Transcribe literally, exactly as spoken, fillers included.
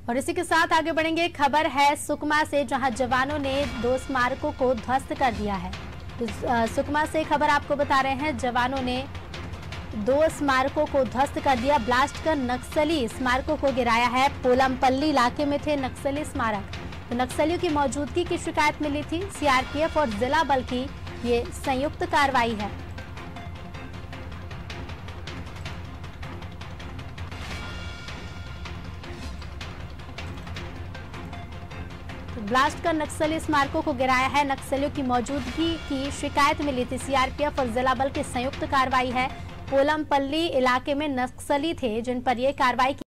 और इसी के साथ आगे बढ़ेंगे। खबर है सुकमा से, जहां जवानों ने दो स्मारकों को ध्वस्त कर दिया है। तो सुकमा से खबर आपको बता रहे हैं, जवानों ने दो स्मारकों को ध्वस्त कर दिया, ब्लास्ट कर नक्सली स्मारकों को गिराया है। पोलमपल्ली इलाके में थे नक्सली स्मारक, तो नक्सलियों की मौजूदगी की शिकायत मिली थी। सीआरपीएफ और जिला बल की ये संयुक्त कार्रवाई है। ब्लास्ट कर नक्सली स्मारकों को गिराया है। नक्सलियों की मौजूदगी की शिकायत मिली थी। सीआरपीएफ और जिला बल की संयुक्त कार्रवाई है। पोलमपल्ली इलाके में नक्सली थे जिन पर यह कार्रवाई की